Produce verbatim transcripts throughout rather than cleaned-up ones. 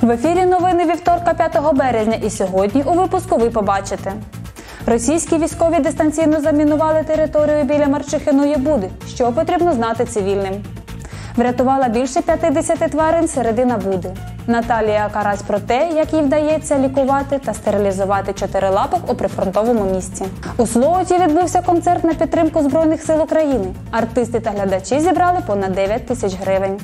В ефірі новини вівторка п'ятого березня, і сьогодні у випуску ви побачите. Російські військові дистанційно замінували територію біля Марчихиної Буди. Що потрібно знати цивільним? Врятувала більше п'ятдесят тварин середина Буди. Наталія Карась про те, як їй вдається лікувати та стерилізувати чотирилапок у прифронтовому місті. У Слоуті відбувся концерт на підтримку Збройних сил України. Артисти та глядачі зібрали понад дев'ять тисяч гривень.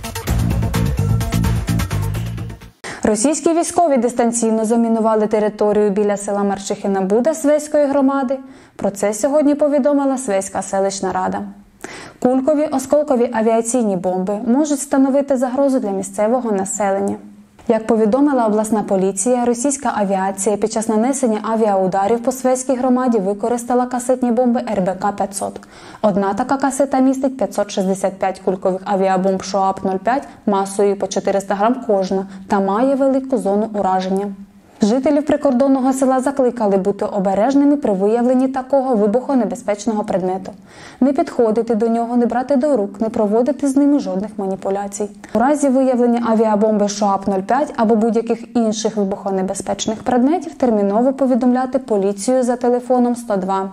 Російські військові дистанційно замінували територію біля села Марчихина Буда Свеської громади. Про це сьогодні повідомила Свеська селищна рада. Кулькові, осколкові авіаційні бомби можуть становити загрозу для місцевого населення. Як повідомила обласна поліція, російська авіація під час нанесення авіаударів по Свеській громаді використала касетні бомби ер бе ка п'ятсот. Одна така касета містить п'ятсот шістдесят п'ять кулькових авіабомб ШОАП нуль п'ять масою по чотириста грам кожна та має велику зону ураження. Жителів прикордонного села закликали бути обережними при виявленні такого вибухонебезпечного предмету. Не підходити до нього, не брати до рук, не проводити з ними жодних маніпуляцій. У разі виявлення авіабомби ШОАП нуль п'ять або будь-яких інших вибухонебезпечних предметів терміново повідомляти поліцію за телефоном сто два.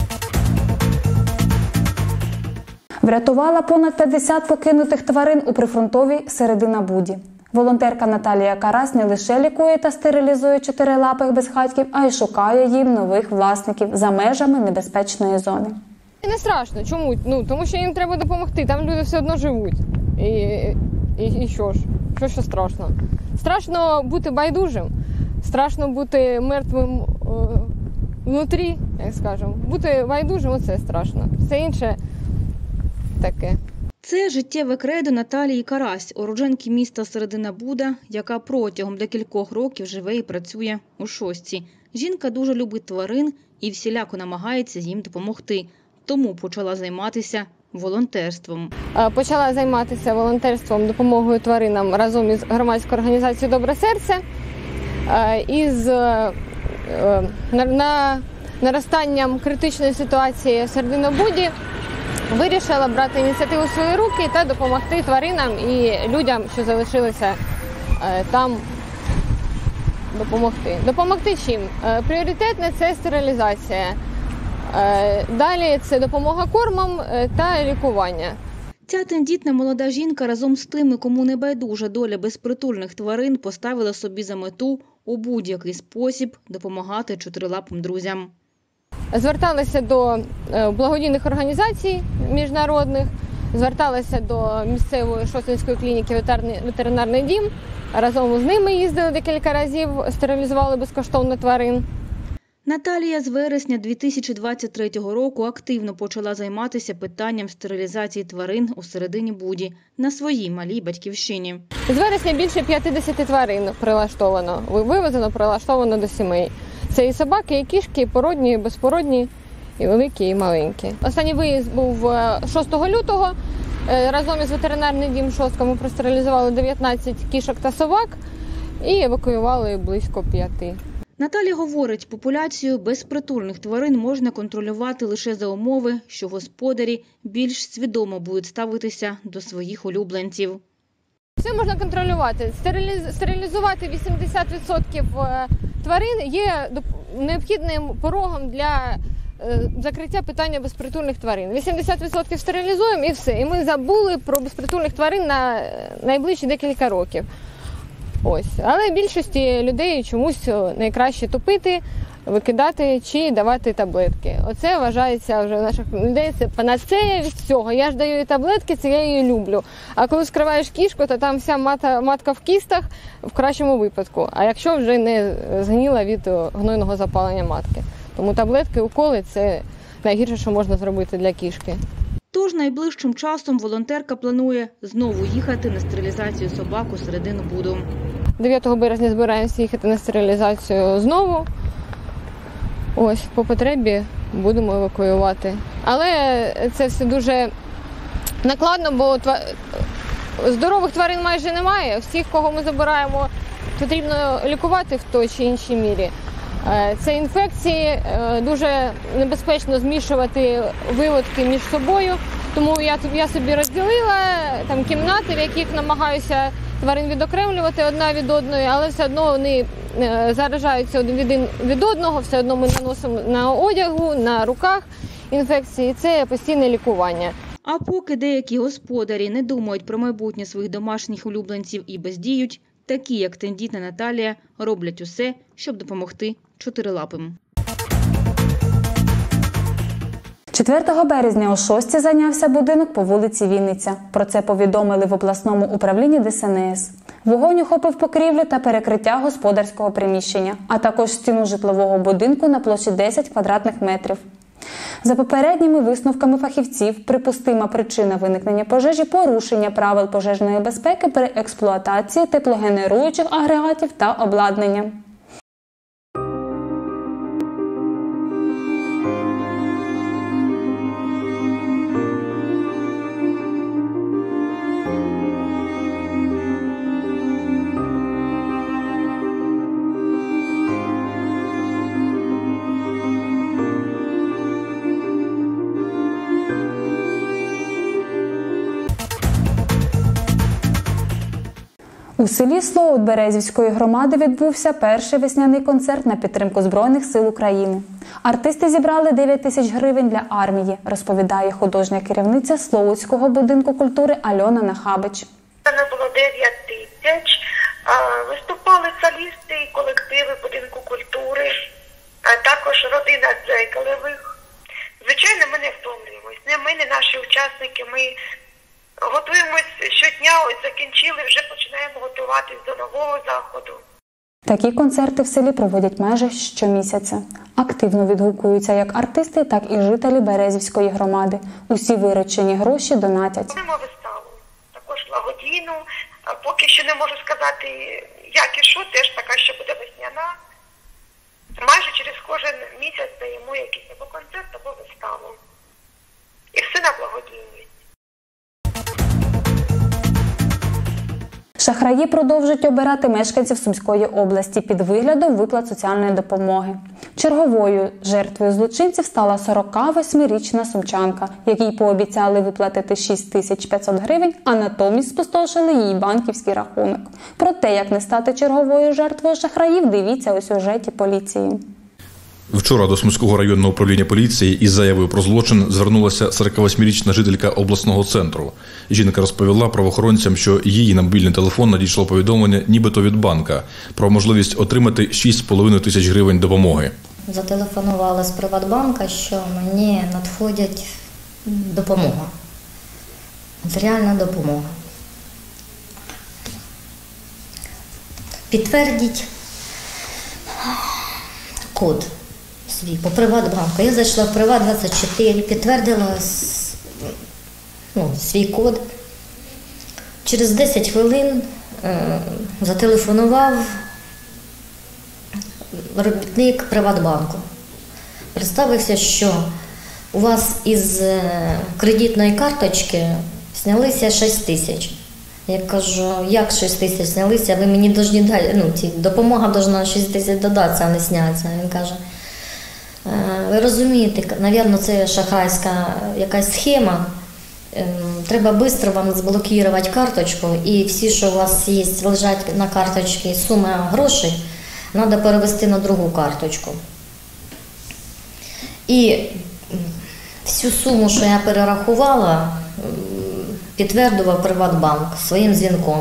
Врятувала понад п'ятдесят покинутих тварин у прифронтовій середина Буді. Волонтерка Наталія Карась не лише лікує та стерилізує чотирилапих безхатьків, а й шукає їм нових власників за межами небезпечної зони. Не страшно. Чому? Ну, тому що їм треба допомогти, там люди все одно живуть. І, і, і що ж? Що ж страшно? Страшно бути байдужим, страшно бути мертвим е, внутрі, як скажемо. Бути байдужим – оце страшно. Все інше таке. Це життєве кредо Наталії Карась, уродженки міста Середина Буда, яка протягом декількох років живе і працює у Шостці. Жінка дуже любить тварин і всіляко намагається їм допомогти. Тому почала займатися волонтерством. Почала займатися волонтерством, допомогою тваринам разом із громадською організацією «Добре серце». Із на, наростанням критичної ситуації в Серединобуді вирішила брати ініціативу в свої руки та допомогти тваринам і людям, що залишилися там, допомогти. Допомогти чим? Пріоритетне – це стерилізація. Далі це допомога кормом та лікування. Ця тендітна молода жінка разом з тими, кому не байдужа доля безпритульних тварин, поставила собі за мету у будь-який спосіб допомагати чотирилапим друзям. Зверталася до благодійних організацій міжнародних, зверталася до місцевої Шостинської клініки «Ветеринарний дім». Разом з ними їздили декілька разів, стерилізували безкоштовно тварин. Наталія з вересня дві тисячі двадцять третього року активно почала займатися питанням стерилізації тварин у Середині Буді на своїй малій батьківщині. З вересня більше п'ятдесят тварин прилаштовано, вивезено, прилаштовано до сімей. Це і собаки, і кішки, і породні, і безпородні, і великі, і маленькі. Останній виїзд був шостого лютого. Разом із ветеринарним дім Шостка ми простерилізували дев'ятнадцять кішок та собак і евакуювали близько п'яти. Наталя говорить, популяцію безпритульних тварин можна контролювати лише за умови, що господарі більш свідомо будуть ставитися до своїх улюбленців. Все можна контролювати. Стерилізувати вісімдесят відсотків тварин є необхідним порогом для закриття питання безпритульних тварин. вісімдесят відсотків стерилізуємо і все. І ми забули про безпритульних тварин на найближчі декілька років. Ось. Але більшості людей чомусь найкраще топити, викидати чи давати таблетки. Оце вважається вже у наших людей, це панацея від всього. Я ж даю їй таблетки, це я її люблю. А коли скриваєш кішку, то там вся мата, матка в кістах, в кращому випадку. А якщо вже не згніла від гнойного запалення матки. Тому таблетки, уколи – це найгірше, що можна зробити для кішки. Тож найближчим часом волонтерка планує знову їхати на стерилізацію собак у Середину Буду. дев'ятого березня збираємося їхати на стерилізацію знову. Ось, по потребі будемо евакуювати. Але це все дуже накладно, бо здорових тварин майже немає. Всіх, кого ми забираємо, потрібно лікувати в той чи іншій мірі. Це інфекції, дуже небезпечно змішувати виводки між собою, тому я, я собі розділила там кімнати, в яких намагаюся тварин відокремлювати одна від одної, але все одно вони заражаються один від, від одного, все одно ми наносимо на одягу, на руках інфекції. Це постійне лікування. А поки деякі господарі не думають про майбутнє своїх домашніх улюбленців і бездіють, такі, як тендітна Наталія, роблять усе, щоб допомогти чотирилапим. четвертого березня о шостій зайнявся будинок по вулиці Вінниця. Про це повідомили в обласному управлінні Де Ес En Ес. Вогонь охопив покрівлю та перекриття господарського приміщення, а також стіну житлового будинку на площі десять квадратних метрів. За попередніми висновками фахівців, припустима причина виникнення пожежі – порушення правил пожежної безпеки при експлуатації теплогенеруючих агрегатів та обладнання. У селі Слоут Березівської громади відбувся перший весняний концерт на підтримку Збройних сил України. Артисти зібрали дев'ять тисяч гривень для армії, розповідає художня керівниця Слоутського будинку культури Альона Нахабич. Це було дев'ять тисяч. Виступали солісти і колективи будинку культури, а також родина Дзейкалевих. Звичайно, ми не втомлюємось. Не ми, не наші учасники, ми готуємось щодня, ось закінчили, вже починаємо готуватись до нового заходу. Такі концерти в селі проводять майже щомісяця. Активно відгукуються як артисти, так і жителі Березівської громади. Усі виручені гроші донатять. Робимо виставу, також благодійну. Поки що не можу сказати, як і що, теж така, що буде весняна. Майже через кожен місяць даємо якийсь або концерт, або виставу. І все на благодійність. Шахраї продовжують обирати мешканців Сумської області під виглядом виплат соціальної допомоги. Черговою жертвою злочинців стала сорокавосьмирічна сумчанка, якій пообіцяли виплатити шість тисяч п'ятсот гривень, а натомість спустошили її банківський рахунок. Про те, як не стати черговою жертвою шахраїв, дивіться у сюжеті поліції. Вчора до Сумського районного управління поліції із заявою про злочин звернулася сорокавосьмирічна жителька обласного центру. Жінка розповіла правоохоронцям, що її на мобільний телефон надійшло повідомлення нібито від банка про можливість отримати шість з половиною тисяч гривень допомоги. Зателефонувала з Приватбанка, що мені надходять допомога, матеріальна допомога. Підтвердіть код свій по Приватбанку. Я зайшла в Приват двадцять чотири, підтвердила ну, свій код. Через десять хвилин е, зателефонував робітник Приватбанку. Представився, що у вас із кредитної карточки знялися шість тисяч. Я кажу, як шість тисяч знялися, ви мені повинні дати, ну, ті, допомога повинна шість тисяч додатися, а не знятися. Він каже, ви розумієте, мабуть, це шахрайська якась схема, треба швидко вам заблокувати карточку, і всі, що у вас є, лежать на карточці суми грошей, треба перевести на другу карточку. І всю суму, що я перерахувала, підтвердував Приватбанк своїм дзвінком.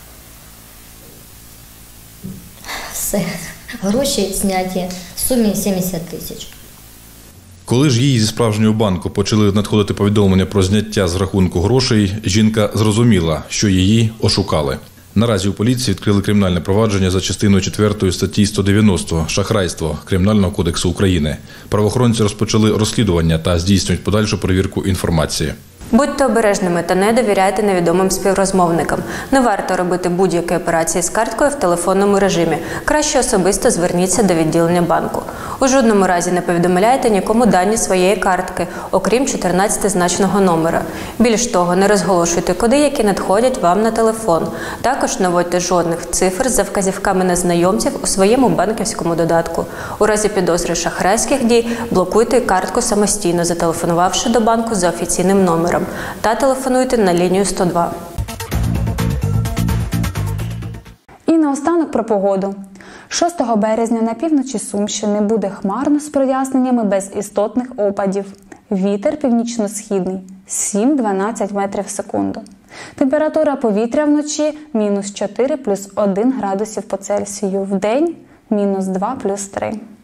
Все. Гроші зняті в сумі сімдесят тисяч. Коли ж їй зі справжнього банку почали надходити повідомлення про зняття з рахунку грошей, жінка зрозуміла, що її ошукали. Наразі у поліції відкрили кримінальне провадження за частиною четвертої статті сто дев'яносто «Шахрайство» Кримінального кодексу України. Правоохоронці розпочали розслідування та здійснюють подальшу перевірку інформації. Будьте обережними та не довіряйте невідомим співрозмовникам. Не варто робити будь-які операції з карткою в телефонному режимі. Краще особисто зверніться до відділення банку. У жодному разі не повідомляйте нікому дані своєї картки, окрім чотирнадцятизначного номера. Більш того, не розголошуйте коди, які надходять вам на телефон. Також не вводьте жодних цифр за вказівками незнайомців у своєму банківському додатку. У разі підозри шахрайських дій блокуйте картку самостійно, зателефонувавши до банку за офіційним номером. Та телефонуйте на лінію сто два. наостанок про погоду. шостого березня на півночі Сумщини буде хмарно з проясненнями без істотних опадів. Вітер північно-східний сім-дванадцять метрів в секунду. Температура повітря вночі – мінус чотири плюс один градусів по Цельсію, вдень – мінус два плюс три.